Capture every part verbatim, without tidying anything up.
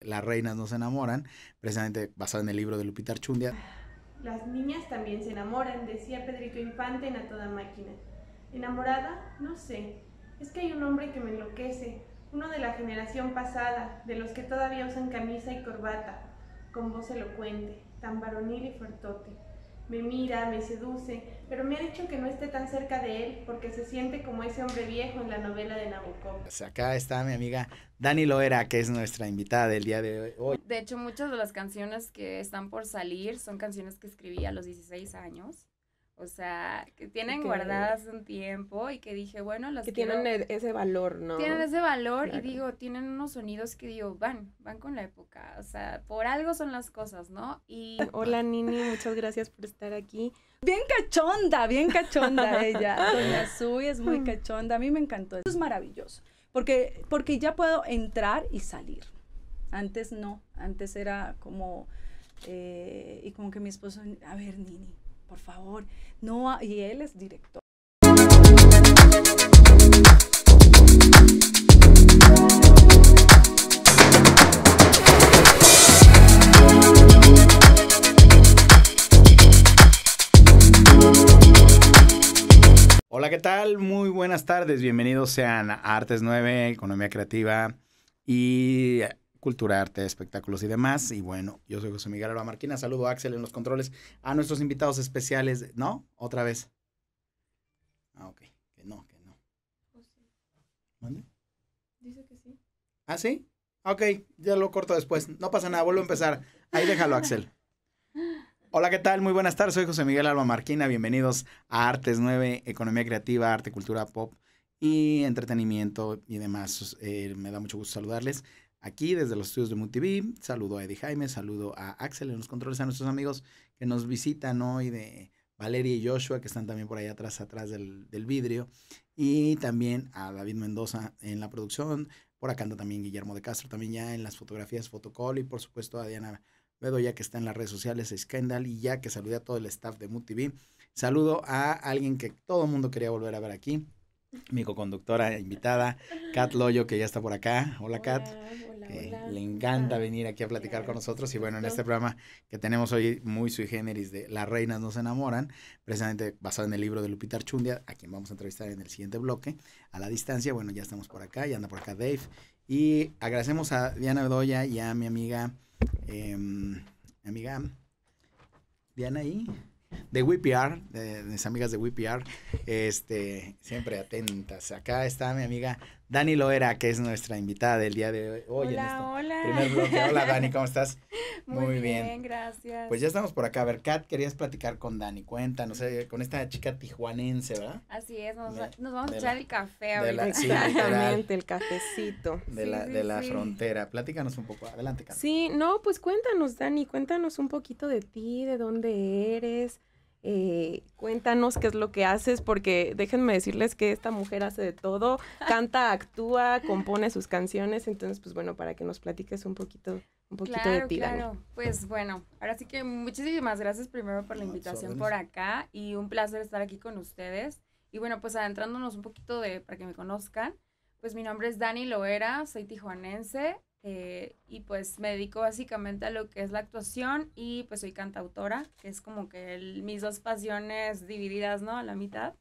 Las reinas no se enamoran, precisamente basado en el libro de Lupita Archundia. Las niñas también se enamoran, decía Pedrito Infante en A Toda Máquina. ¿Enamorada? No sé. Es que hay un hombre que me enloquece, uno de la generación pasada, de los que todavía usan camisa y corbata, con voz elocuente, tan varonil y fuertote. Me mira, me seduce, pero me ha dicho que no esté tan cerca de él porque se siente como ese hombre viejo en la novela de Nabokov. Pues acá está mi amiga Dani Loera, que es nuestra invitada del día de hoy. De hecho, muchas de las canciones que están por salir son canciones que escribí a los dieciséis años. O sea, que tienen que, guardadas un tiempo y que dije, bueno, las que quiero, tienen ese valor, ¿no? Tienen ese valor Claro. y digo, tienen unos sonidos que digo, van, van con la época. O sea, por algo son las cosas, ¿no? Y hola, Nini, muchas gracias por estar aquí. Bien cachonda, bien cachonda ella. Doña Sui es muy cachonda. A mí me encantó. Eso es maravilloso. Porque, porque ya puedo entrar y salir. Antes no. Antes era como... Eh, y como que mi esposo, a ver, Nini, por favor. No, y él es director. Hola, ¿qué tal? Muy buenas tardes. Bienvenidos sean a Artes nueve, Economía Creativa y Cultura, Arte, Espectáculos y demás. Y bueno, yo soy José Miguel Alba Marquina. Saludo a Axel en los controles, a nuestros invitados especiales. ¿No? ¿Otra vez? Ah, ok. Que no, que no. ¿Mande? Dice que sí. ¿Ah, sí? Ok, ya lo corto después. No pasa nada, vuelvo a empezar. Ahí déjalo, Axel. Hola, ¿qué tal? Muy buenas tardes, soy José Miguel Alba Marquina, bienvenidos a Artes nueve, Economía Creativa, Arte, Cultura, Pop y Entretenimiento y demás. Eh, me da mucho gusto saludarles aquí desde los estudios de MUTV. Saludo a Eddie Jaime, saludo a Axel en los controles, a nuestros amigos que nos visitan hoy de Valeria y Joshua, que están también por ahí atrás, atrás del, del vidrio, y también a David Mendoza en la producción. Por acá anda también Guillermo de Castro, también ya en las fotografías, Fotocall, y por supuesto a Diana Bedoya, que está en las redes sociales, Scandal, y ya que saludé a todo el staff de MUTV. Saludo a alguien que todo el mundo quería volver a ver aquí, mi coconductora invitada, Kat Loyo, que ya está por acá. Hola, Hola, Kat. hola, Que hola. le encanta venir aquí a platicar Claro, con nosotros. Y bueno, en perfecto. este programa que tenemos hoy muy sui generis de Las reinas no se enamoran, precisamente basado en el libro de Lupita Archundia, a quien vamos a entrevistar en el siguiente bloque, a la distancia. Bueno, ya estamos por acá, ya anda por acá Dave. Y agradecemos a Diana Bedoya y a mi amiga... Eh, mi amiga Diana ahí, de W P R, de, de mis amigas de W P R, este, siempre atentas. Acá está mi amiga Dani Loera, que es nuestra invitada del día de hoy. Hola, en este hola. primer bloque. Hola, Dani, ¿cómo estás? Muy, Muy bien, bien. gracias. Pues ya estamos por acá. A ver, Kat, querías platicar con Dani. Cuéntanos, eh, con esta chica tijuanense, ¿verdad? Así es, nos, De- nos vamos a de echar la- el café de ahorita. la- sí, literal. Exactamente, el cafecito. De Sí, la, sí, de la sí. frontera. Platícanos un poco. Adelante, Kat. Sí, no, pues cuéntanos, Dani, cuéntanos un poquito de ti, de dónde eres, eh, cuéntanos qué es lo que haces, porque déjenme decirles que esta mujer hace de todo, canta, actúa, compone sus canciones, entonces, pues bueno, para que nos platiques un poquito, un poquito Claro, de ti, claro. Dani. Pues bueno, ahora sí que muchísimas gracias primero por la No, invitación tus por órdenes. acá y un placer estar aquí con ustedes. Y bueno, pues adentrándonos un poquito de, para que me conozcan, pues mi nombre es Dani Loera, soy tijuanense eh, y pues me dedico básicamente a lo que es la actuación y pues soy cantautora, que es como que el- mis dos pasiones divididas, ¿no? A la mitad.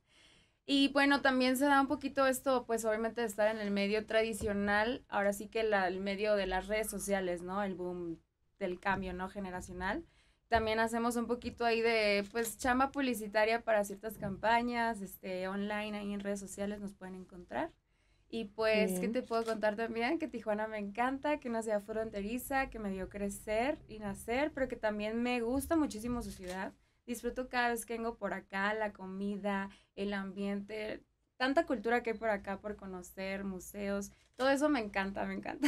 Y bueno, también se da un poquito esto, pues obviamente de estar en el medio tradicional, ahora sí que la- el medio de las redes sociales, ¿no? El boom del cambio, ¿no? Generacional. También hacemos un poquito ahí de, pues, chamba publicitaria para ciertas campañas, este, online, ahí en redes sociales nos pueden encontrar. Y pues, ¿qué Bien. te puedo contar también? Que Tijuana me encanta, que es una ciudad fronteriza, que me dio crecer y nacer, pero que también me gusta muchísimo su ciudad. Disfruto cada vez que vengo por acá, la comida, el ambiente, tanta cultura que hay por acá por conocer, museos, todo eso me encanta, me encanta.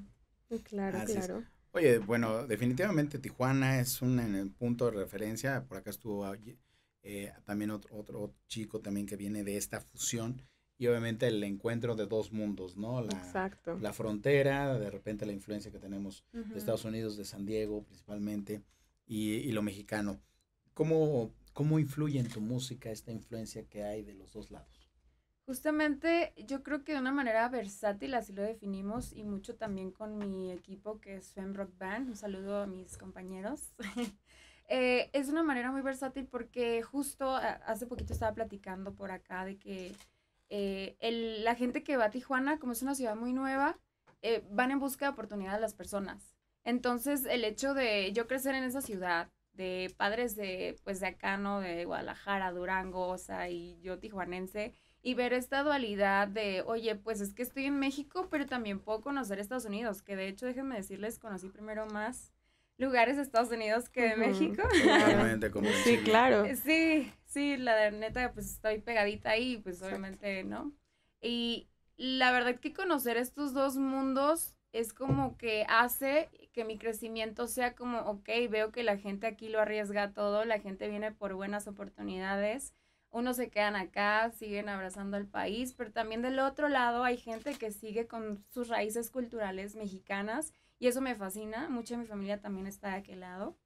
Claro, Así es. claro. Oye, bueno, definitivamente Tijuana es un en el punto de referencia. Por acá estuvo eh, también otro, otro chico también que viene de esta fusión y obviamente el encuentro de dos mundos, ¿no? La, Exacto. la frontera, de repente la influencia que tenemos de Ujú. Estados Unidos, de San Diego principalmente, y, y lo mexicano. ¿Cómo, ¿Cómo influye en tu música esta influencia que hay de los dos lados? Justamente yo creo que de una manera versátil, así lo definimos, y mucho también con mi equipo que es Femme Rock Band, un saludo a mis compañeros. eh, es una manera muy versátil porque justo a- hace poquito estaba platicando por acá de que eh, el- la gente que va a Tijuana, como es una ciudad muy nueva, eh, van en busca de oportunidades las personas. Entonces el hecho de yo crecer en esa ciudad, de padres de, pues de acá, ¿no? De Guadalajara, Durango, o sea, y yo tijuanense, y ver esta dualidad de, oye, pues es que estoy en México, pero también puedo conocer Estados Unidos, que de hecho, déjenme decirles, conocí primero más lugares de Estados Unidos que de Ujú, México. claro. Totalmente Sí, comprensible. claro. Sí, sí, la de neta, pues estoy pegadita ahí, pues obviamente, ¿no? Y la verdad que conocer estos dos mundos es como que hace que mi crecimiento sea como, ok, veo que la gente aquí lo arriesga todo, la gente viene por buenas oportunidades, unos se quedan acá, siguen abrazando al país, pero también del otro lado hay gente que sigue con sus raíces culturales mexicanas y eso me fascina, mucha de mi familia también está de aquel lado.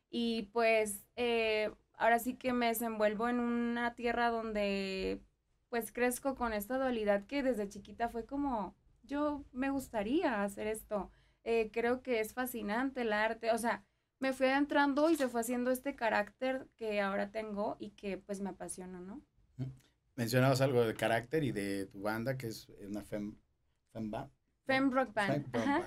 Y pues eh, ahora sí que me desenvuelvo en una tierra donde pues crezco con esta dualidad que desde chiquita fue como, yo me gustaría hacer esto. Eh, creo que es fascinante el arte, o sea, me fui adentrando y se fue haciendo este carácter que ahora tengo y que pues me apasiona, ¿no? Mencionabas algo de carácter y de tu banda, que es una fem, femba. Femme Rock Band. Fem rock Ajá. band.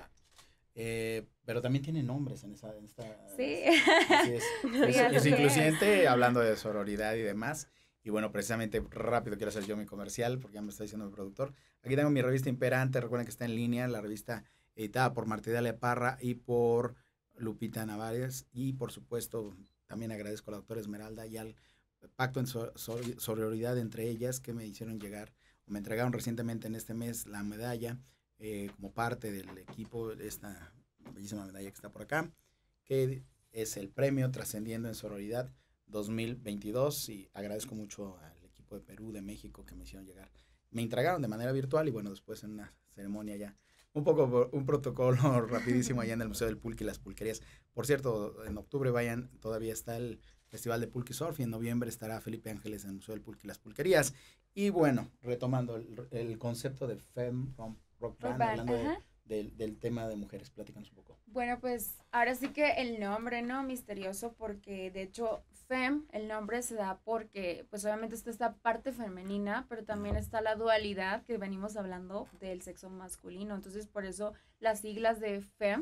Eh, pero también tiene nombres en esa... En esta, Sí. así es. Es, Sí, es así incluyente, hablando de sororidad y demás. Y bueno, precisamente rápido quiero hacer yo mi comercial, porque ya me está diciendo mi productor. Aquí tengo mi revista Imperante, recuerden que está en línea, la revista editada por Martidalia Parra y por Lupita Navares. Y por supuesto, también agradezco a la doctora Esmeralda y al pacto en so- so- sororidad entre ellas que me hicieron llegar, o me entregaron recientemente en este mes la medalla eh, como parte del equipo, esta bellísima medalla que está por acá, que es el premio Trascendiendo en Sororidad dos mil veintidós, y agradezco mucho al equipo de Perú, de México, que me hicieron llegar. Me entregaron de manera virtual y bueno, después en una ceremonia ya, un poco, un protocolo rapidísimo allá en el Museo del Pulque y las Pulquerías. Por cierto, en octubre vayan, todavía está el Festival de Pulque Surf y en noviembre estará Felipe Ángeles en el Museo del Pulque y las Pulquerías. Y bueno, retomando el, el concepto de Femme Rock Rock Band, Band, hablando de, ajá. del, del tema de mujeres, platícanos un poco. Bueno, pues ahora sí que el nombre, ¿no? Misterioso porque de hecho Fem, el nombre se da porque pues obviamente está esta parte femenina, pero también está la dualidad que venimos hablando del sexo masculino. Entonces por eso las siglas de Fem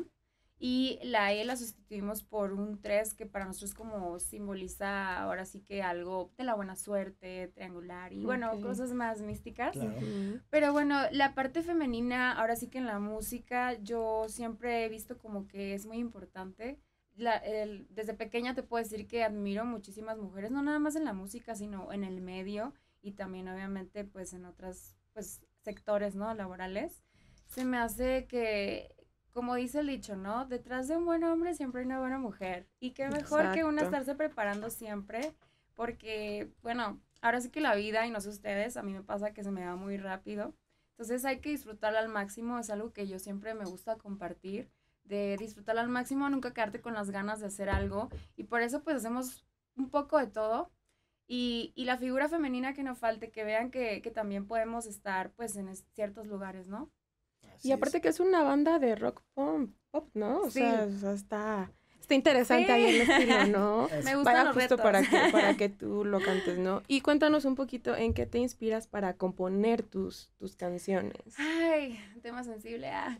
y la E la sustituimos por un tres que para nosotros como simboliza ahora sí que algo de la buena suerte, triangular y bueno, Ok. cosas más místicas. Claro. Ujú. Pero bueno, la parte femenina, ahora sí que en la música, yo siempre he visto como que es muy importante. La, el, desde pequeña te puedo decir que admiro muchísimas mujeres, no nada más en la música, sino en el medio y también obviamente pues en otros pues, sectores, ¿no? Laborales. Se me hace que, como dice el dicho, ¿no? Detrás de un buen hombre siempre hay una buena mujer. Y qué mejor que una Exacto. estarse preparando siempre, porque, bueno, ahora sí que la vida, y no sé ustedes, a mí me pasa que se me va muy rápido. Entonces hay que disfrutarla al máximo, es algo que yo siempre me gusta compartir, de disfrutarla al máximo, nunca quedarte con las ganas de hacer algo. Y por eso pues hacemos un poco de todo. Y, y la figura femenina que no falte, que vean que, que también podemos estar pues en es- ciertos lugares, ¿no? Así Y aparte es. que es una banda de rock pop, pop, ¿no? O Sí. sea, o sea, está, está interesante Sí. ahí el estilo, ¿no? Es- Me gustan Vaya los justo retos. para que, para que tú lo cantes, ¿no? Y cuéntanos un poquito en qué te inspiras para componer tus, tus canciones. Ay, tema sensible. Ah.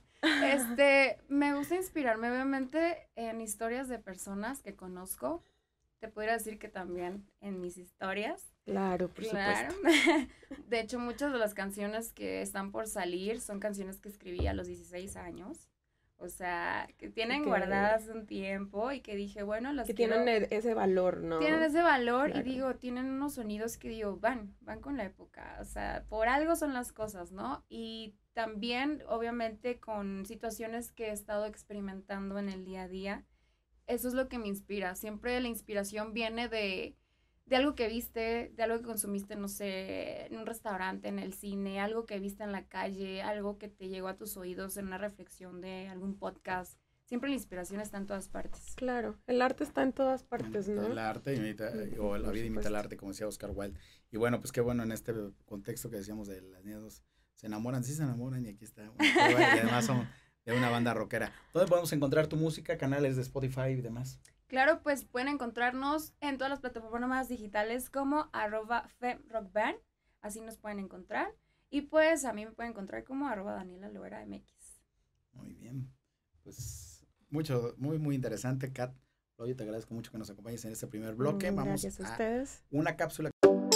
Este, me gusta inspirarme obviamente en historias de personas que conozco. Te podría decir que también en mis historias. Claro, por Claro. supuesto. De hecho, muchas de las canciones que están por salir son canciones que escribí a los dieciséis años. O sea, que tienen Que- guardadas un tiempo y que dije, bueno, las Que quiero- tienen e- ese valor, ¿no? tienen ese valor Claro. y digo, tienen unos sonidos que digo, van, van con la época, o sea, por algo son las cosas, ¿no? Y también, obviamente, con situaciones que he estado experimentando en el día a día, eso es lo que me inspira. Siempre la inspiración viene de, de algo que viste, de algo que consumiste, no sé, en un restaurante, en el cine, algo que viste en la calle, algo que te llegó a tus oídos en una reflexión de algún podcast, siempre la inspiración está en todas partes. Claro, el arte está en todas partes, ¿no? El arte imita, o la vida imita el arte, como decía Oscar Wilde. Y bueno, pues qué bueno en este contexto que decíamos de las niñas se enamoran, sí se enamoran y aquí está. Bueno, y además son de una banda rockera. ¿Dónde podemos encontrar tu música, canales de Spotify y demás? Claro, pues pueden encontrarnos en todas las plataformas digitales como arroba femrockband, así nos pueden encontrar. Y pues a mí me pueden encontrar como arroba Daniela Loera M X. Muy bien, pues mucho, muy, muy interesante, Kat. Oye, te agradezco mucho que nos acompañes en este primer bloque. Mm, Vamos gracias a a ustedes. una cápsula.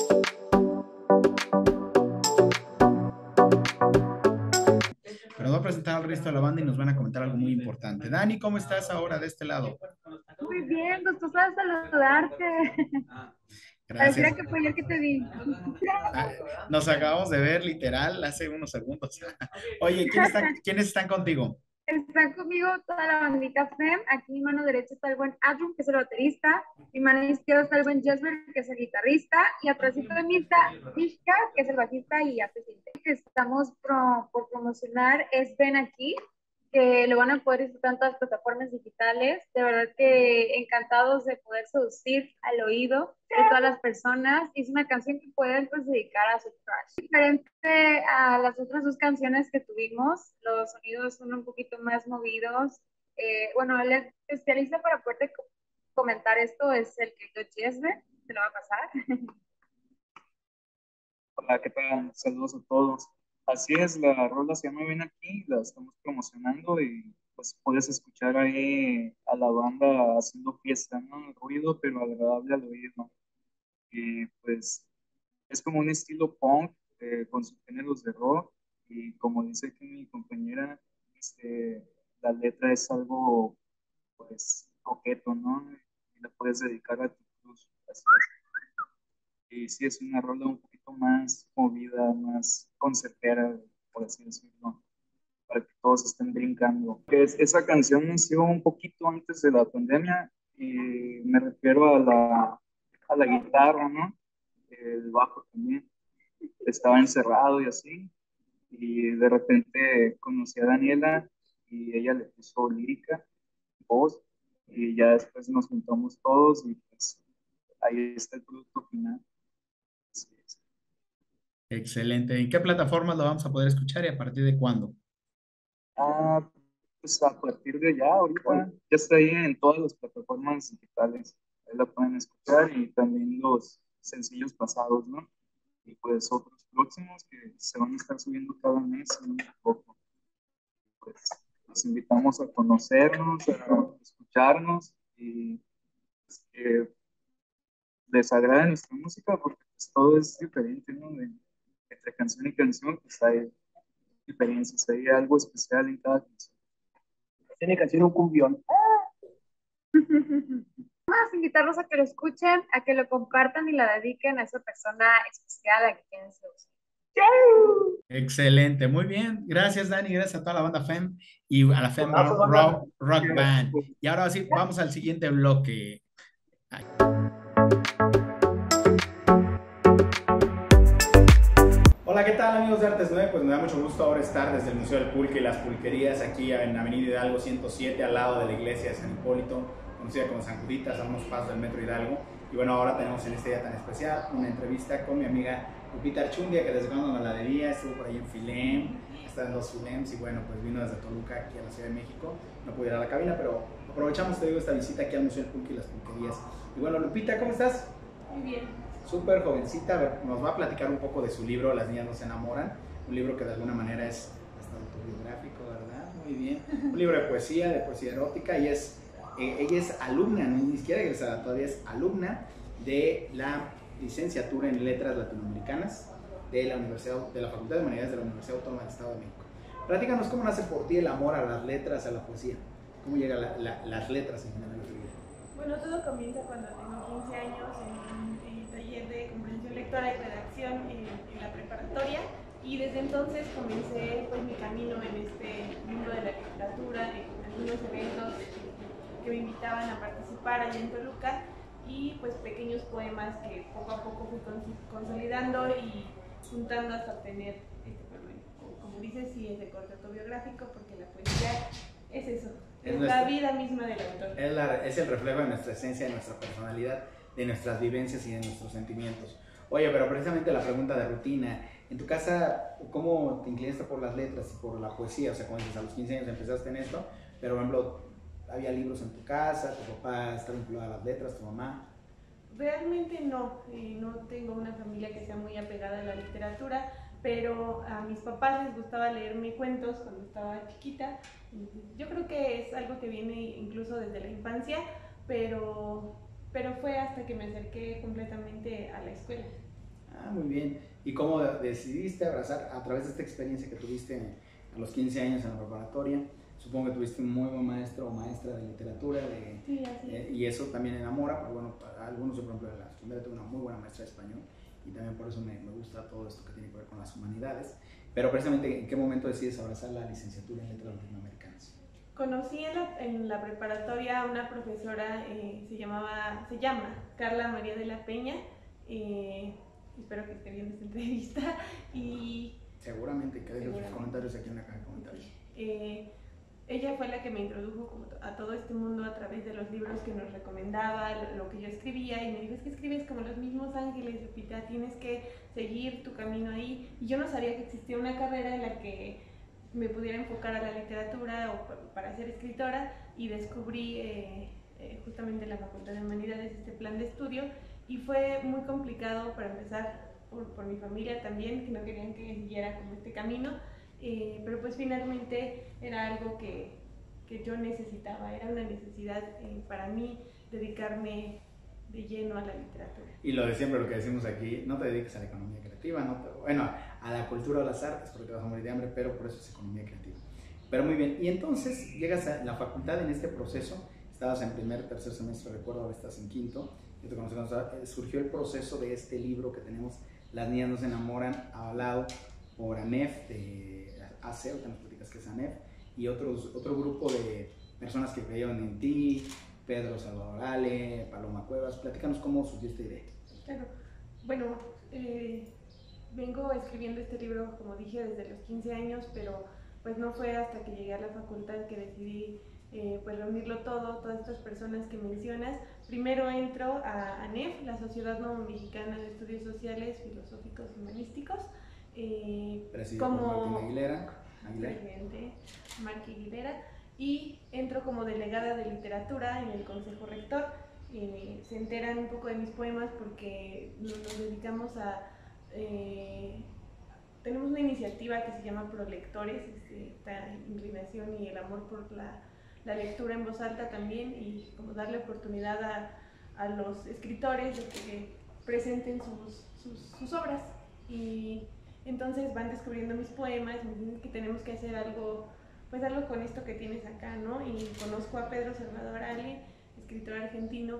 Pero nos va a presentar al resto de la banda y nos van a comentar algo muy importante. Dani, ¿cómo estás ahora de este lado? Muy bien, gustoso de saludarte. Gracias. Pareciera que fue ayer que te vi. Ah, Nos acabamos de ver literal hace unos segundos. Oye, ¿quién está- ¿quiénes están contigo? Están conmigo toda la bandita Fem. Aquí mi mano derecha está el buen Adrian, que es el baterista. Mi mano izquierda está el buen Jesper, que es el guitarrista. Y atrásito de mí está Vishka, que es el bajista y hace sinte. Que estamos pro, por promocionar es Ven Aquí, que lo van a poder disfrutar en todas las plataformas digitales. De verdad que encantados de poder seducir al oído de todas las personas. Es una canción que pueden pues dedicar a su crush. Diferente a las otras dos canciones que tuvimos, los sonidos son un poquito más movidos. Eh, bueno, el especialista para poderte co- comentar esto es el querido Jesbe, se lo va a pasar. Hola, ¿qué tal? Saludos a todos. Así es, la rola se llama Ven Aquí, la estamos promocionando y pues puedes escuchar ahí a la banda haciendo fiesta, ¿no? Ruido, pero agradable al oído. Y pues es como un estilo punk eh, con sus géneros de rock y como dice aquí mi compañera, este, la letra es algo pues coqueto, ¿no? Y la puedes dedicar a tu cruz. Así es. Y sí, es una rola un poquito más movida, más concertera, por así decirlo, para que todos estén brincando. Es, esa canción nació un poquito antes de la pandemia y me refiero a la, a la guitarra, ¿no? El bajo también. Estaba encerrado y así, y de repente conocí a Daniela y ella le puso lírica, voz, y ya después nos juntamos todos y pues ahí está el producto final. Así es. Excelente. ¿En qué plataformas lo vamos a poder escuchar y a partir de cuándo? Ah, pues a partir de ya, ahorita, ya está ahí en todas las plataformas digitales. Ahí la pueden escuchar y también los sencillos pasados, ¿no? Y pues otros próximos que se van a estar subiendo cada mes, un poco. Pues los invitamos a conocernos, a escucharnos y pues, que les agrade nuestra música porque pues, todo es diferente, ¿no? De- entre canción y canción, pues hay diferencias, hay algo especial en cada canción. Tiene canción un cumbión. Vamos a invitarlos a que lo escuchen, a que lo compartan y la dediquen a esa persona especial a que tienen seducir. Excelente, muy bien. Gracias, Dani. Gracias a toda la banda Fem y a la Fem Rock, Rock Band. Y ahora sí, vamos al siguiente bloque. Ay. Hola, ¿qué tal amigos de Artes nueve? Pues me da mucho gusto ahora estar desde el Museo del Pulque y las Pulquerías aquí en Avenida Hidalgo ciento siete, al lado de la iglesia de San Hipólito, conocida como San Juditas, a unos pasos del Metro Hidalgo. Y bueno, ahora tenemos en este día tan especial una entrevista con mi amiga Lupita Archundia, que desde cuando nos la debía, estuvo por ahí en Filem, está en los Filems y bueno, pues vino desde Toluca aquí a la Ciudad de México. No pude ir a la cabina, pero aprovechamos, te digo, esta visita aquí al Museo del Pulque y las Pulquerías. Y bueno, Lupita, ¿cómo estás? Muy bien. Súper jovencita, a ver, nos va a platicar un poco de su libro Las niñas no se enamoran, un libro que de alguna manera es hasta autobiográfico, ¿verdad? Muy bien. Un libro de poesía, de poesía erótica, y es, eh, ella es alumna, no, ni siquiera egresada, todavía es alumna de la licenciatura en Letras Latinoamericanas de la Universidad, de la Facultad de Humanidades de la Universidad Autónoma del Estado de México. Platícanos cómo nace por ti el amor a las letras, a la poesía, cómo llegan la, la, las letras en general a tu vida. Bueno, todo comienza cuando tengo quince años en un eh, taller de comprensión lectora y redacción en, en la preparatoria, y desde entonces comencé pues mi camino en este mundo de la literatura, en algunos eventos que me invitaban a participar allá en Toluca, y pues pequeños poemas que poco a poco fui consolidando y juntando hasta obtener este poema. Como dices, sí es de corte autobiográfico porque la poesía Es eso, Es es, nuestra- la vida misma del autor. Es, la- es el reflejo de nuestra esencia, de nuestra personalidad, de nuestras vivencias y de nuestros sentimientos. Oye, pero precisamente la pregunta de rutina, en tu casa, ¿cómo te inclinaste por las letras y por la poesía? O sea, como dices, a los quince años empezaste en esto, pero por ejemplo, ¿había libros en tu casa? ¿Tu papá está vinculado a las letras? ¿Tu mamá? Realmente no, eh, no tengo una familia que sea muy apegada a la literatura, pero a mis papás les gustaba leerme cuentos cuando estaba chiquita. Yo creo que es algo que viene incluso desde la infancia, pero, pero fue hasta que me acerqué completamente a la escuela. Ah, muy bien. ¿Y cómo decidiste abrazar a través de esta experiencia que tuviste a los quince años en la preparatoria? Supongo que tuviste un muy buen maestro o maestra de literatura, de, Sí, así eh, es. y eso también enamora, porque bueno, para algunos, yo, por ejemplo, en la secundaria tuve una muy buena maestra de español y también por eso me, me gusta todo esto que tiene que ver con las humanidades. Pero precisamente, ¿en qué momento decides abrazar la licenciatura en letras latinoamericanas? Conocí en la, en la preparatoria a una profesora, eh, se llamaba, se llama Carla María de la Peña, eh, espero que esté viendo esta entrevista, y Seguramente, que dejen sus Seguramente. comentarios aquí en la caja de comentarios. eh, ella fue la que me introdujo como a todo este mundo a través de los libros que nos recomendaba, lo, lo que yo escribía, y me dijo, es que escribes como los mismos ángeles, Lupita, tienes que seguir tu camino ahí. Y yo no sabía que existía una carrera en la que me pudiera enfocar a la literatura o pa- para ser escritora, y descubrí eh, eh, justamente en la Facultad de Humanidades este plan de estudio, y fue muy complicado para empezar por, por mi familia también, que no querían que siguiera como este camino. Eh, pero pues finalmente era algo que, que yo necesitaba, era una necesidad eh, para mí dedicarme de lleno a la literatura. Y lo de siempre, lo que decimos aquí, no te dediques a la economía creativa, no te- bueno, a la cultura o las artes, porque te vas a morir de hambre, pero por eso es economía creativa. Pero muy bien, y entonces llegas a la facultad en este proceso, estabas en primer, tercer semestre, recuerdo, ahora estás en quinto, yo te conocí, cuando estaba- eh, surgió el proceso de este libro que tenemos, Las niñas no se enamoran, avalado por ANEF, de A C E, que nos platicas que es ANEF, y otros, otro grupo de personas que creyeron en ti, Pedro Salvador Ale, Paloma Cuevas. Platícanos cómo surgió esta idea. Claro, bueno, eh, vengo escribiendo este libro, como dije, desde los quince años, pero pues no fue hasta que llegué a la facultad que decidí eh, pues reunirlo todo, todas estas personas que mencionas. Primero entro a ANEF, la Sociedad No Mexicana de Estudios Sociales, Filosóficos y Humanísticos, eh, Presidido como por Martín Aguilera. Aguilera. presidente Marqui Aguilera, y entro como delegada de literatura en el Consejo Rector. Eh, se enteran un poco de mis poemas porque nos, nos dedicamos a... Eh, tenemos una iniciativa que se llama Prolectores, este, esta inclinación y el amor por la, la lectura en voz alta también, y como darle oportunidad a, a los escritores de que presenten sus, sus, sus obras. Y entonces van descubriendo mis poemas, me dicen que tenemos que hacer algo, pues algo con esto que tienes acá, ¿no? Y conozco a Pedro Salvador Ale, escritor argentino,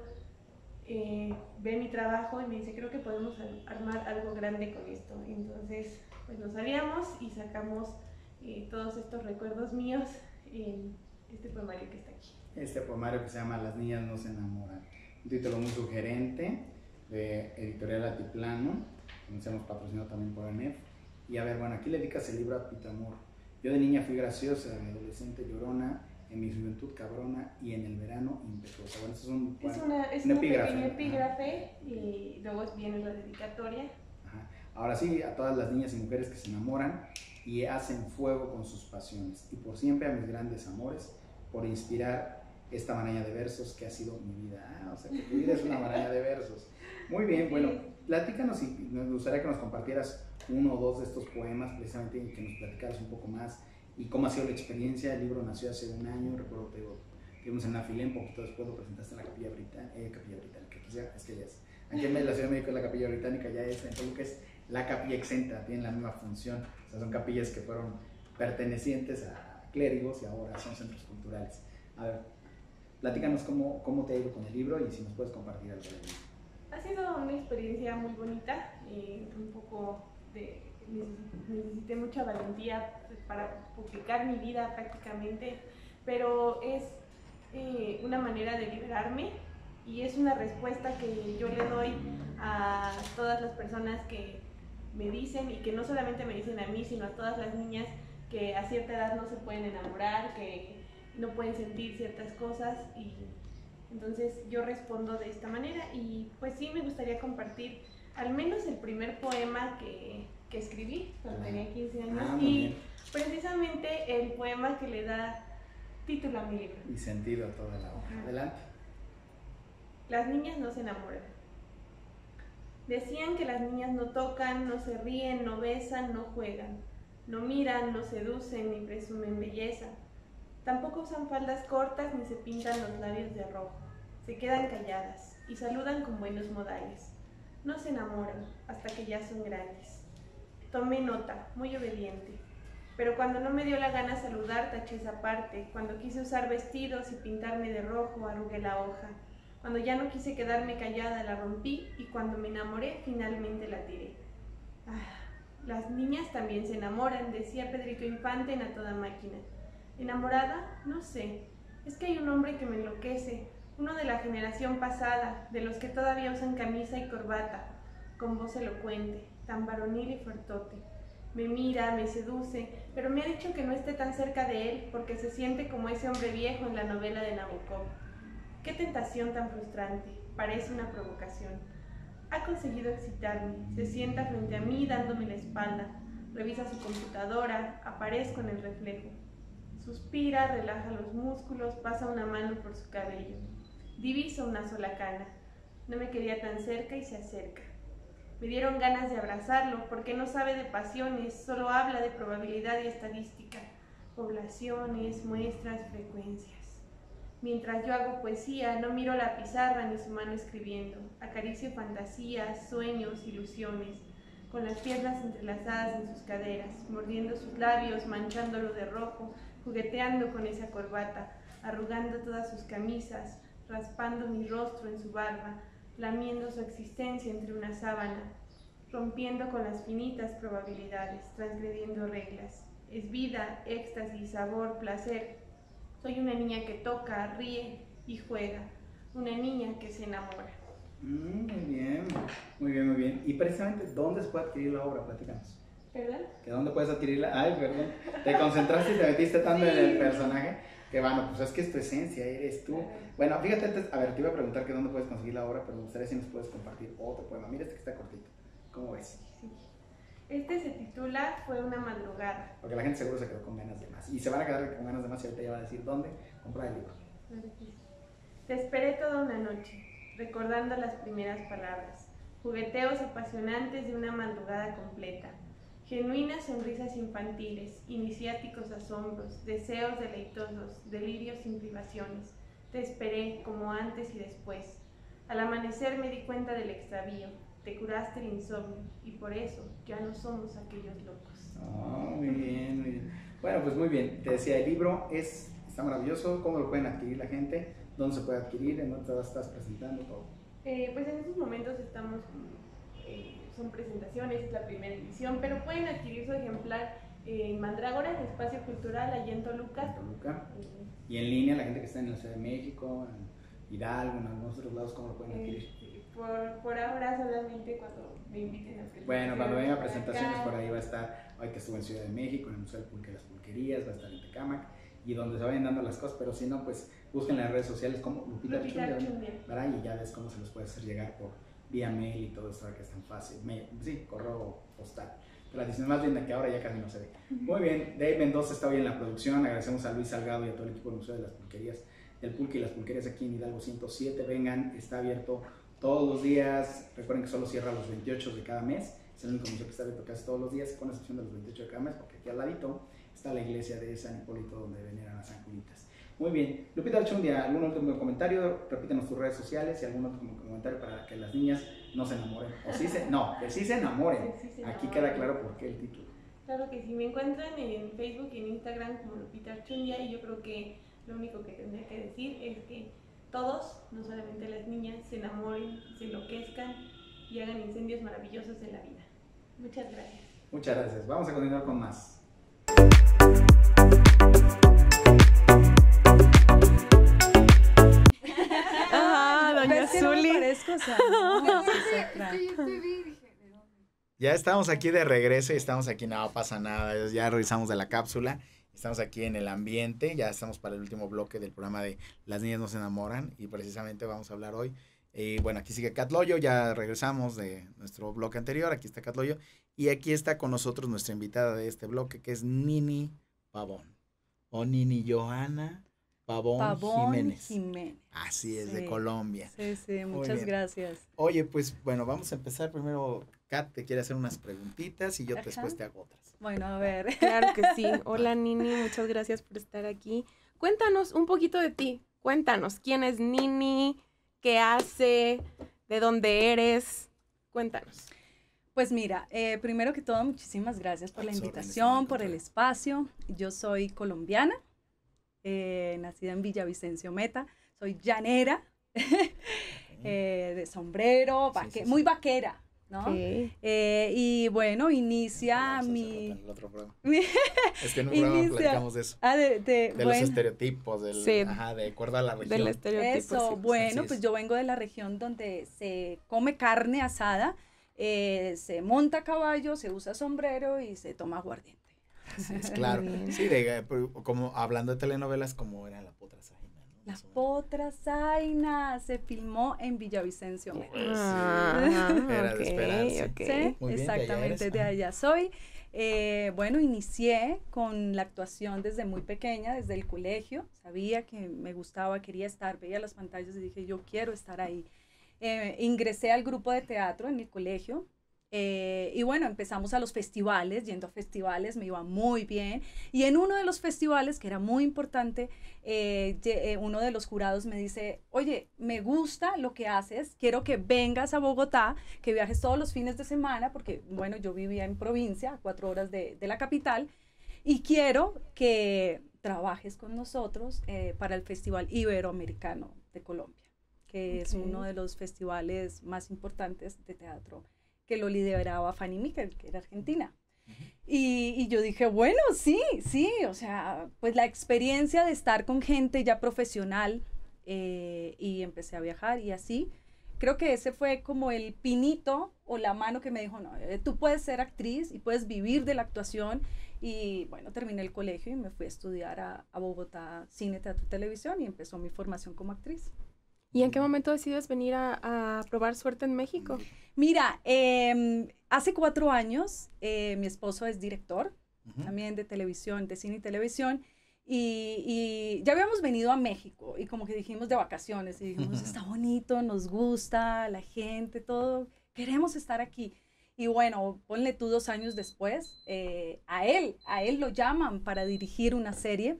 eh, ve mi trabajo y me dice, creo que podemos armar algo grande con esto. Entonces, pues nos aliamos y sacamos eh, todos estos recuerdos míos en este poemario que está aquí. Este poemario que se llama Las niñas no se enamoran. Un título muy sugerente, de Editorial Altiplano, que nos hemos patrocinado también por ANEF. Y a ver, bueno, aquí le dedicas el libro a Pitamor. Yo de niña fui graciosa, de adolescente llorona, en mi juventud cabrona y en el verano impetuosa. Bueno, esto es un, Es, bueno, una, es un un epígrafe. pequeño epígrafe y luego viene la dedicatoria. Ajá. Ahora sí, a todas las niñas y mujeres que se enamoran y hacen fuego con sus pasiones, y por siempre a mis grandes amores, por inspirar esta maraña de versos que ha sido mi vida. Ah, o sea, que tu vida es una maraña de versos. Muy bien, bueno, platícanos, y nos gustaría que nos compartieras uno o dos de estos poemas, precisamente, y que nos platicaras un poco más y cómo ha sido la experiencia. El libro nació hace un año, recuerdo que estuvimos en la fila, un poquito después lo presentaste en la Capilla Británica, eh, Capilla Británica, quizá, es que ya es. Aquí en la Ciudad de México es la Capilla Británica, ya es en Toluca es la Capilla Exenta, tienen la misma función, o sea, son capillas que fueron pertenecientes a clérigos y ahora son centros culturales. A ver, platícanos cómo, cómo te ha ido con el libro y si nos puedes compartir algo del libro. Ha sido una experiencia muy bonita, eh, un poco de... necesité mucha valentía para publicar mi vida prácticamente, pero es eh, una manera de liberarme y es una respuesta que yo le doy a todas las personas que me dicen, y que no solamente me dicen a mí, sino a todas las niñas que a cierta edad no se pueden enamorar, que no pueden sentir ciertas cosas y entonces yo respondo de esta manera y pues sí me gustaría compartir al menos el primer poema que, que escribí cuando tenía quince años Ah, muy y bien. precisamente el poema que le da título a mi libro. Y sentido a toda la obra. Ajá. Adelante. Las niñas no se enamoran. Decían que las niñas no tocan, no se ríen, no besan, no juegan, no miran, no seducen ni presumen belleza. Tampoco usan faldas cortas ni se pintan los labios de rojo. Se quedan calladas y saludan con buenos modales. No se enamoran hasta que ya son grandes. Tomé nota, muy obediente. Pero cuando no me dio la gana saludar, taché esa parte. Cuando quise usar vestidos y pintarme de rojo, arrugué la hoja. Cuando ya no quise quedarme callada, la rompí y cuando me enamoré, finalmente la tiré. Ah, las niñas también se enamoran, decía Pedrito Infante en A Toda Máquina. ¿Enamorada? No sé. Es que hay un hombre que me enloquece, uno de la generación pasada, de los que todavía usan camisa y corbata, con voz elocuente, tan varonil y fuertote. Me mira, me seduce, pero me ha dicho que no esté tan cerca de él porque se siente como ese hombre viejo en la novela de Nabokov. Qué tentación tan frustrante, parece una provocación. Ha conseguido excitarme, se sienta frente a mí dándome la espalda, revisa su computadora, aparezco en el reflejo. Suspira, relaja los músculos, pasa una mano por su cabello. Diviso una sola cana. No me quería tan cerca y se acerca. Me dieron ganas de abrazarlo porque no sabe de pasiones, solo habla de probabilidad y estadística, poblaciones, muestras, frecuencias. Mientras yo hago poesía, no miro la pizarra ni su mano escribiendo. Acaricio fantasías, sueños, ilusiones, con las piernas entrelazadas en sus caderas, mordiendo sus labios, manchándolo de rojo, jugueteando con esa corbata, arrugando todas sus camisas, raspando mi rostro en su barba, lamiendo su existencia entre una sábana, rompiendo con las finitas probabilidades, transgrediendo reglas. Es vida, éxtasis, sabor, placer. Soy una niña que toca, ríe y juega, una niña que se enamora. Mm, muy bien, muy bien, muy bien. Y precisamente, ¿dónde se puede adquirir la obra? Platícanos. ¿Perdón? ¿Que dónde puedes adquirirla? Ay, perdón. Te concentraste y te metiste tanto sí. en el personaje que, bueno, pues es que es tu esencia, eres tú. Bueno, fíjate, antes, a ver, te iba a preguntar que dónde puedes conseguir la obra, pero me gustaría si nos puedes compartir otro poema. Mira este que está cortito. ¿Cómo ves? Sí. Este se titula Fue una madrugada. Porque la gente seguro se quedó con ganas de más. Y se van a quedar con ganas de más y ahorita ya va a decir dónde comprar el libro. Te esperé toda una noche, recordando las primeras palabras, jugueteos apasionantes de una madrugada completa, genuinas sonrisas infantiles, iniciáticos asombros, deseos deleitosos, delirios sin privaciones. Te esperé como antes y después. Al amanecer me di cuenta del extravío. Te curaste el insomnio y por eso ya no somos aquellos locos. Oh, muy bien, muy bien. Bueno, pues muy bien. Te decía, el libro es, está maravilloso. ¿Cómo lo pueden adquirir la gente? ¿Dónde se puede adquirir? ¿En dónde te estás presentando? Todo. Eh, pues en estos momentos estamos, eh, son presentaciones, es la primera edición, pero pueden adquirir su ejemplar en Mandrágora, en Espacio Cultural, allá en Toluca. En Toluca. Eh, y en línea, la gente que está en la Ciudad de México, en Hidalgo, en algunos otros lados, ¿cómo lo pueden adquirir? Eh, Por, por ahora solamente cuando me inviten a presentaciones. Bueno, cuando venga a presentaciones por ahí va a estar, hoy que estuvo en Ciudad de México, en el Museo del Pulque de las Pulquerías, va a estar en Tecámac, y donde se vayan dando las cosas, pero si no, pues busquen en las redes sociales como Lupita, Lupita Archundia, ¿verdad? Y ya ves cómo se los puede hacer llegar por vía mail y todo esto que es tan fácil. Mail, sí, correo postal. Tradicional, más bien de que ahora ya casi no se ve. Muy bien, Dave Mendoza está hoy en la producción, agradecemos a Luis Salgado y a todo el equipo del Museo de las Pulquerías, del Pulque y las Pulquerías aquí en Hidalgo ciento siete, vengan, está abierto todos los días. Recuerden que solo cierra los veintiocho de cada mes, es el único museo que está abierto casi todos los días, con excepción de los veintiocho de cada mes, porque aquí al ladito está la iglesia de San Hipólito donde veneran a San Julitas. Muy bien, Lupita Archundia, ¿algún último comentario? Repítenos tus redes sociales y algún otro comentario para que las niñas no se enamoren, o sí se, no, que sí se enamoren, sí se aquí queda claro por qué el título. Claro que sí, me encuentran en Facebook y en Instagram como Lupita Archundia y yo creo que lo único que tendría que decir es que todos, no solamente las niñas, se enamoren, se enloquezcan y hagan incendios maravillosos en la vida. Muchas gracias. Muchas gracias. Vamos a continuar con más. Ah, doña Zuli. Ya estamos aquí de regreso y estamos aquí, no pasa nada, ya revisamos de la cápsula. Estamos aquí en el ambiente, ya estamos para el último bloque del programa de Las niñas no se enamoran y precisamente vamos a hablar hoy. Eh, bueno, aquí sigue Kat Loyo, ya regresamos de nuestro bloque anterior, aquí está Kat Loyo y aquí está con nosotros nuestra invitada de este bloque que es Nini Pavón o Nini Johanna Pavón, Pavón Jiménez. Jiménez. Así es, Sí. de Colombia. Sí, sí, Muy muchas bien. gracias. Oye, pues bueno, vamos a empezar primero. Kat te quiere hacer unas preguntitas y yo Ajá. después te hago otras. Bueno, a ver. Claro que sí. Hola, Nini, muchas gracias por estar aquí. Cuéntanos un poquito de ti. Cuéntanos, ¿quién es Nini? ¿Qué hace? ¿De dónde eres? Cuéntanos. Pues mira, eh, primero que todo, muchísimas gracias por A la tus órdenes, invitación, al por el contrario. espacio. Yo soy colombiana, eh, nacida en Villavicencio Meta. Soy llanera, eh, de sombrero, Sí, vaque- sí, sí. muy vaquera, ¿no? Ok. Eh, y bueno, inicia Vamos a hacerlo mi... en el otro programa. mi- Es que en un programa Inicia- platicamos de eso. ah, de, de- De los bueno, estereotipos, del, Sí. ajá, de acuerdo a la región. Del estereotipo. eso, sí. bueno, Así pues es. yo vengo de la región donde se come carne asada, eh, se monta a caballo, se usa sombrero y se toma aguardiente. Así es, claro. Muy bien. Sí, de, eh, pues, como hablando de telenovelas, como era La Potra Zaina, ¿no? La Más o menos. Potra Zaina se filmó en Villavicencio. Meta. Pues, sí. Ah, Era de ok, esperarse. ok. Sí, Muy bien, de allá exactamente, eres, de ajá. allá soy. Eh, bueno, inicié con la actuación desde muy pequeña, desde el colegio. Sabía que me gustaba, quería estar, veía las pantallas y dije, yo quiero estar ahí. Eh, ingresé al grupo de teatro en el colegio. Eh, y bueno, empezamos a los festivales, yendo a festivales, me iba muy bien. Y en uno de los festivales, que era muy importante, eh, ye- eh, uno de los jurados me dice, oye, me gusta lo que haces, quiero que vengas a Bogotá, que viajes todos los fines de semana, porque bueno, yo vivía en provincia, a cuatro horas de, de la capital, y quiero que trabajes con nosotros eh, para el Festival Iberoamericano de Colombia, que es Ok. uno de los festivales más importantes de teatro, que lo lideraba Fanny Miquel, que era argentina. Y, y yo dije, bueno, sí, sí, o sea, pues la experiencia de estar con gente ya profesional, eh, y empecé a viajar y así. Creo que ese fue como el pinito o la mano que me dijo, no, eh, tú puedes ser actriz y puedes vivir de la actuación. Y bueno, terminé el colegio y me fui a estudiar a, a Bogotá cine, teatro y televisión y empezó mi formación como actriz. ¿Y en qué momento decides venir a, a probar suerte en México? Mira, eh, hace cuatro años eh, mi esposo es director Ujú. también de televisión, de cine y televisión, y, y ya habíamos venido a México y como que dijimos de vacaciones y dijimos, está bonito, nos gusta, la gente, todo, queremos estar aquí. Y bueno, ponle tú dos años después, eh, a él, a él lo llaman para dirigir una serie.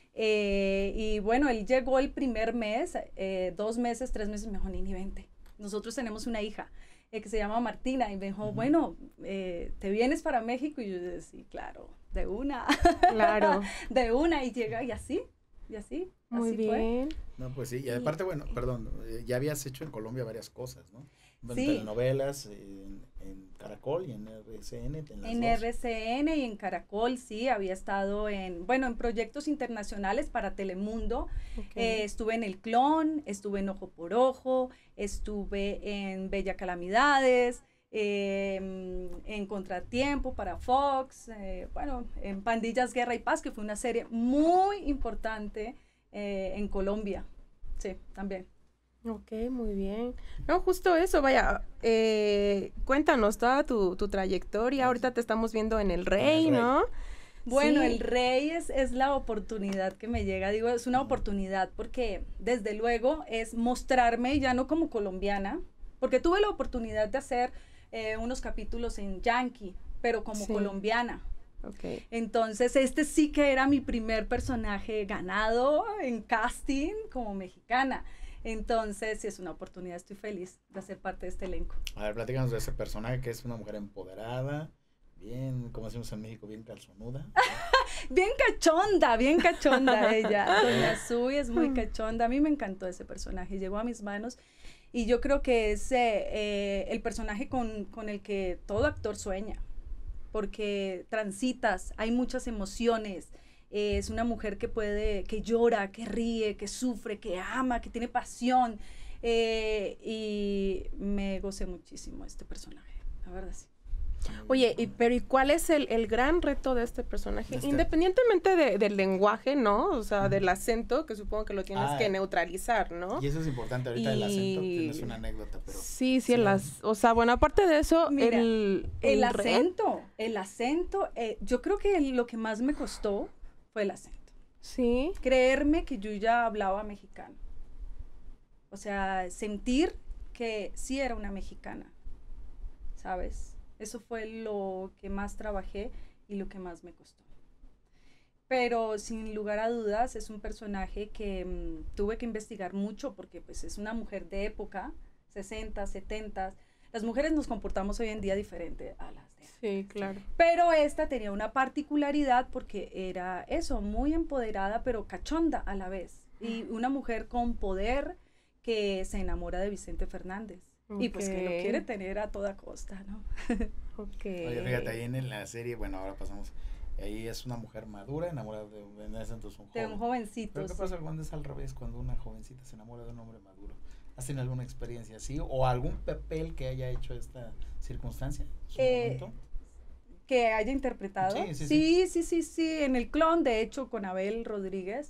Eh, y bueno, él llegó el primer mes, eh, dos meses, tres meses, me dijo, Nini, vente. Nosotros tenemos una hija eh, que se llama Martina y me dijo, Ujú. bueno, eh, ¿te vienes para México? Y yo decía, sí, claro, de una, Claro, de una. Y llega y así, y así, muy así fue. bien. No, pues sí, y aparte, bueno, perdón, eh, ya habías hecho en Colombia varias cosas, ¿no? Bueno, Sí. telenovelas, en, en Caracol y en R C N, en las En dos. R C N y en Caracol, sí, había estado en, bueno, en proyectos internacionales para Telemundo. Ok. Eh, estuve en El Clon, estuve en Ojo por Ojo, estuve en Bella Calamidades, eh, en Contratiempo para Fox, eh, bueno, en Pandillas, Guerra y Paz, que fue una serie muy importante eh, en Colombia, sí, también. Ok, muy bien. No, justo eso, vaya, eh, cuéntanos toda tu, tu trayectoria. Ahorita te estamos viendo en El Rey, Rey. ¿no? Bueno, Sí. el Rey es, es la oportunidad que me llega, digo, es una oportunidad porque desde luego es mostrarme ya no como colombiana, porque tuve la oportunidad de hacer eh, unos capítulos en Yankee, pero como Sí. colombiana. Ok. Entonces, este sí que era mi primer personaje ganado en casting como mexicana. Entonces, sí es una oportunidad, estoy feliz de ser parte de este elenco. A ver, platícanos de ese personaje que es una mujer empoderada, bien, como decimos en México, bien calzonuda. Bien cachonda, bien cachonda ella. Doña Sui es muy cachonda. A mí me encantó ese personaje, llegó a mis manos y yo creo que es eh, eh, el personaje con, con el que todo actor sueña, porque transitas, hay muchas emociones. Eh, es una mujer que puede, que llora, que ríe, que sufre, que ama, que tiene pasión. Eh, y me gocé muchísimo este personaje, la verdad sí. Oye, y, pero ¿y cuál es el, el gran reto de este personaje? Este- Independientemente de- del lenguaje, ¿no? O sea, del acento, que supongo que lo tienes Ah, que neutralizar, ¿no? Y eso es importante ahorita del acento, Y- tienes una anécdota, pero... Sí, sí, sí, el la- ac- o sea, bueno, aparte de eso, Mira, el, El re- acento, el acento, eh, yo creo que lo que más me costó fue el acento. Sí. Creerme que yo ya hablaba mexicano. O sea, sentir que sí era una mexicana, ¿sabes? Eso fue lo que más trabajé y lo que más me costó. Pero sin lugar a dudas es un personaje que mm, tuve que investigar mucho porque pues es una mujer de época, sesenta, setenta. Las mujeres nos comportamos hoy en día diferente a las de Sí, claro. pero esta tenía una particularidad porque era eso, muy empoderada, pero cachonda a la vez. Y una mujer con poder que se enamora de Vicente Fernández. Y pues que lo Ok. quiere tener a toda costa, ¿no? Ok. Oye, fíjate, ahí en la serie, bueno, ahora pasamos, ahí es una mujer madura, enamorada de, en ese entonces un De joven. un jovencito. Pero ¿qué sí. pasa cuando es al revés, cuando una jovencita se enamora de un hombre maduro? ¿Has tenido alguna experiencia así o algún papel que haya hecho esta circunstancia en su Eh, momento? Que haya interpretado. Sí, sí, sí, sí, sí, sí. En el clon, de hecho, con Abel Rodríguez,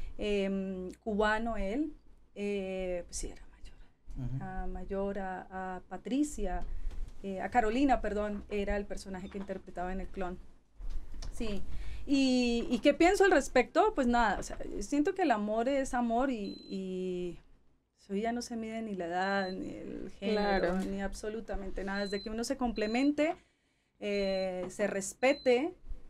eh, cubano él, eh, pues sí, era mayor. Ujú. A Mayor, a, a Patricia, eh, a Carolina, perdón, era el personaje que interpretaba en el clon. Sí. Y, ¿y qué pienso al respecto? Pues nada, o sea, siento que el amor es amor y, y eso ya no se mide ni la edad, ni el género, Claro. ni absolutamente nada. Desde que uno se complemente, eh, se respete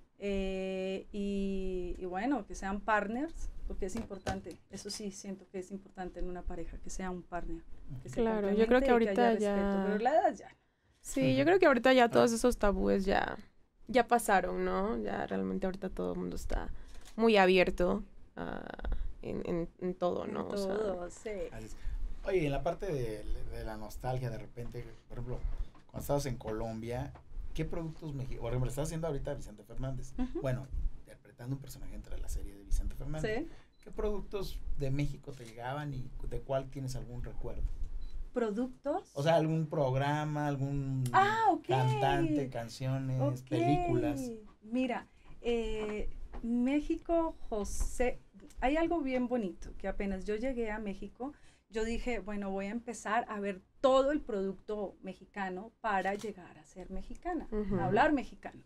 eh, y, y bueno, que sean partners, porque es importante. Eso sí, siento que es importante en una pareja, que sea un partner. Que se Claro, yo creo que complemente y haya ahorita ya- respeto, pero la edad ya. Sí, yo creo que ahorita ya todos esos tabúes ya, ya pasaron, ¿no? Ya realmente ahorita todo el mundo está muy abierto ah, en, en, en todo, ¿no? O sea, Todo, sí. Así es. Oye, en la parte de, de la nostalgia, de repente, por ejemplo, cuando estabas en Colombia, ¿qué productos mexicanos? Por ejemplo, estás haciendo ahorita a Vicente Fernández. Ujú. Bueno, interpretando un personaje entre la serie de Vicente Fernández. Sí. ¿Qué productos de México te llegaban y de cuál tienes algún recuerdo? ¿Productos? O sea, algún programa, algún Ah, ok. cantante, canciones, Ok. películas. Mira, eh, México, José, hay algo bien bonito, que apenas yo llegué a México, yo dije, bueno, voy a empezar a ver todo el producto mexicano para llegar a ser mexicana, Ujú. a hablar mexicano.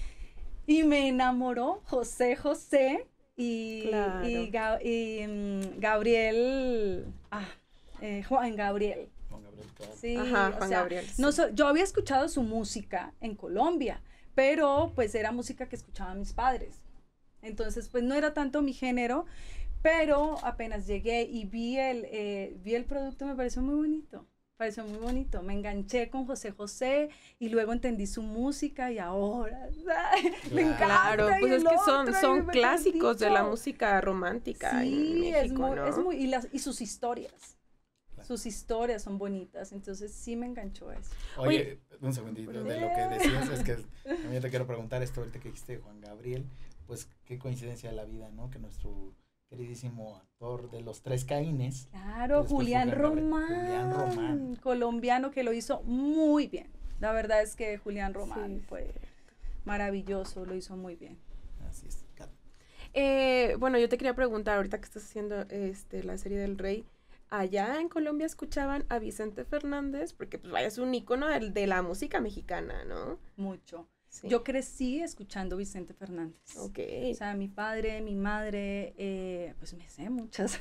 Y me enamoró José José y, Claro. y, Ga- y, mm, Gabriel, ah, eh, Juan Gabriel. Con Gabriel Claro. Sí, Ajá, o Juan sea, Gabriel. no sí. so- yo había escuchado su música en Colombia, pero pues era música que escuchaban mis padres. Entonces, pues no era tanto mi género, pero apenas llegué y vi el, eh, vi el producto, me pareció muy bonito. Pareció muy bonito. Me enganché con José José y luego entendí su música y ahora ay, me encanta. Claro, y pues es el que son, otro, y son me clásicos de la bendijo. música romántica en Sí, México, es muy, ¿no? es muy, y, las, y sus historias. Claro. Sus historias son bonitas, entonces sí me enganchó eso. Oye, un segundito, de lo que decías, es que a mí te quiero preguntar esto ahorita que dijiste Juan Gabriel, pues qué coincidencia de la vida, ¿no? Que nuestro queridísimo actor de Los Tres Caínes, Claro, Después Julián Julián Gabriel. Román, Julián Román. colombiano que lo hizo muy bien. La verdad es que Julián Román Sí, fue maravilloso, lo hizo muy bien. así es, Kat. Eh, bueno, yo te quería preguntar, ahorita que estás haciendo este, la serie del Rey, allá en Colombia escuchaban a Vicente Fernández, porque pues vaya, es un ícono del- de, la música mexicana, ¿no? Mucho. Sí. Yo crecí escuchando Vicente Fernández. Ok. O sea, mi padre, mi madre, eh, pues me sé muchas.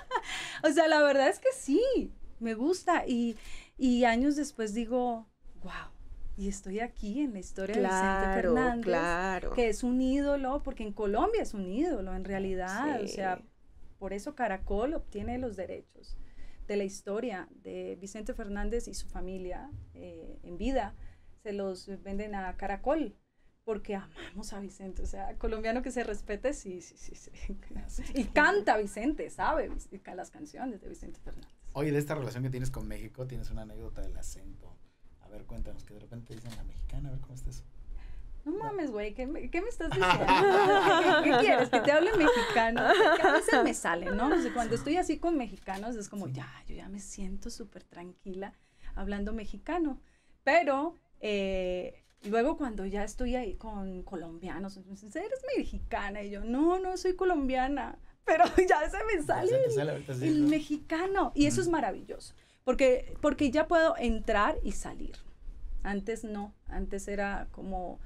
O sea, la verdad es que sí, me gusta. Y, y años después digo, wow, y estoy aquí en la historia de Vicente Claro, Fernández. claro. Que es un ídolo, porque en Colombia es un ídolo en realidad, o Sí. sea, por eso Caracol obtiene los derechos de la historia de Vicente Fernández y su familia eh, en vida, se los venden a Caracol, porque amamos a Vicente, o sea, colombiano que se respete, sí, sí, sí, sí. Así es. Y canta Vicente, sabe las canciones de Vicente Fernández. Oye, de esta relación que tienes con México, tienes una anécdota del acento. A ver, cuéntanos, que de repente te dicen la mexicana, a ver cómo está eso. No mames, güey, ¿qué, me- ¿qué me estás diciendo? ¿Qué, qué quieres? ¿Que te hable mexicano? Que a veces me sale, ¿no? O sea, cuando estoy así con mexicanos es como, ya, yo ya me siento súper tranquila hablando mexicano. Pero eh, Y luego cuando ya estoy ahí con colombianos, me dicen, ¿eres mexicana? Y yo, no, no soy colombiana, pero ya se me sale, Ya se te el, sale ahorita, sí, el ¿no? mexicano. Y eso es maravilloso, porque, porque ya puedo entrar y salir. Antes no, antes era como,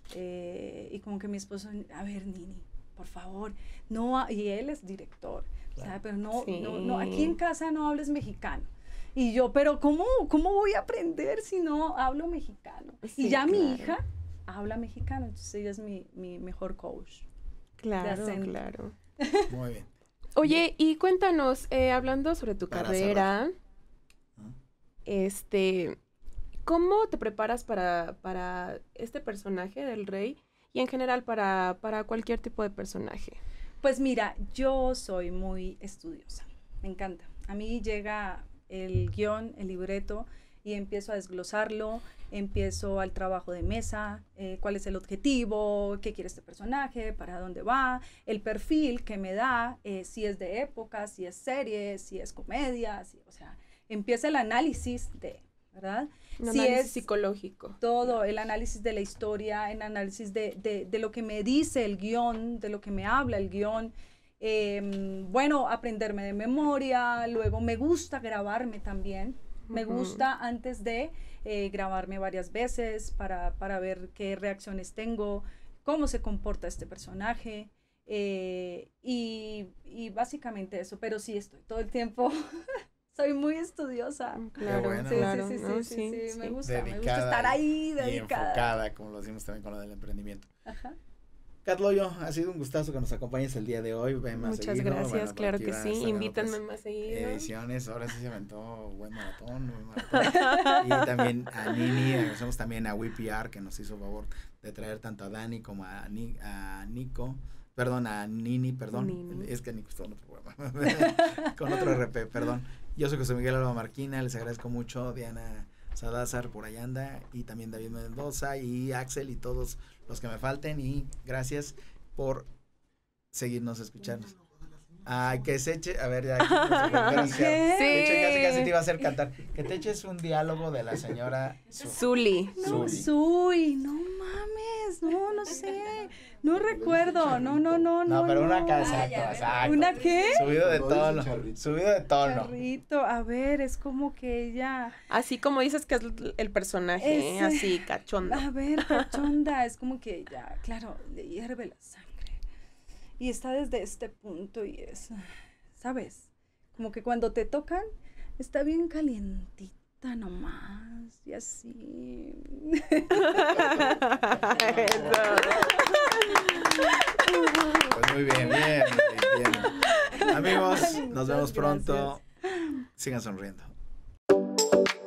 eh, y como que mi esposo, a ver, Nini, por favor, no, y él es director, Claro. ¿sabe? Pero no, Sí. no, no, aquí en casa no hables mexicano. Y yo, pero ¿cómo, cómo voy a aprender si no hablo mexicano? Sí, y ya mi claro. hija habla mexicano, entonces ella es mi, mi mejor coach. Claro, acento. claro. Muy bien. Oye, y cuéntanos, eh, hablando sobre tu Para carrera, Ajá. este, ¿cómo te preparas para, para este personaje del rey y en general para, para cualquier tipo de personaje? Pues mira, yo soy muy estudiosa, me encanta. A mí llega el guión, el libreto, y empiezo a desglosarlo, empiezo al trabajo de mesa, eh, cuál es el objetivo, qué quiere este personaje, para dónde va, el perfil que me da, eh, si es de época, si es serie, si es comedia, si, o sea, empieza el análisis de, ¿verdad? Un Si análisis es psicológico. todo, el análisis de la historia, el análisis de, de, de lo que me dice el guión, de lo que me habla el guión. Eh, bueno, aprenderme de memoria, luego me gusta grabarme también. Me Ujú. gusta antes de eh, grabarme varias veces para, para ver qué reacciones tengo, cómo se comporta este personaje. eh, y, y básicamente eso, pero sí estoy todo el tiempo, soy muy estudiosa. Claro, bueno. Sí, claro, sí, sí, ¿no? sí, sí, sí, me sí. gusta, me gusta Dedicada estar ahí, Y dedicada. enfocada, como lo decimos también con lo del emprendimiento. Ajá. Kat Loyo, ha sido un gustazo que nos acompañes el día de hoy. Ven más Muchas seguido. gracias, Bueno, por claro aquí que va a sí. estar, Invítanme pues, más seguido. ediciones, ahora sí se aventó buen maratón, buen maratón. Y también a Nini, agradecemos también a W P R que nos hizo favor de traer tanto a Dani como a, Ni, a Nico, perdón, a Nini, perdón, Nini. es que Nico está en otro programa, con otro R P, perdón. Yo soy José Miguel Alba Marquina, les agradezco mucho, Diana Salazar por allá anda, y también David Mendoza y Axel y todos los que me falten, y gracias por seguirnos escuchando. Ay, que se eche, a ver, ya. Gracias. ¿Qué? De hecho, casi, casi Sí. te iba a hacer cantar. Que te eches un diálogo de la señora Su- Zuli. No, Zuli. Zuli, no mames, no, no sé, no recuerdo, no, no, no, no. No, pero una no. casa, exacto. ¿Una qué? Subido de Cuando tono. dice charrito. Subido de tono. Charrito, a ver, es como que ella, Así como dices que es el personaje, Ese- así, cachondo. a ver, cachonda, es como que ella, claro, le hierve la sangre. Y está desde este punto y es, ¿sabes? Como que cuando te tocan, está bien calientita nomás, y así. Pues muy bien, bien, bien, bien. Amigos, nos vemos Muchas pronto. Sigan sonriendo.